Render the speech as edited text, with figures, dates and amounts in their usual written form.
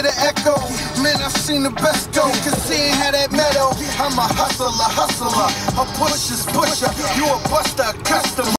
the echo. Man, I seen the best go, cause he ain't had that meadow. I'm a hustler, a pusher's pusher. You a buster, a customer.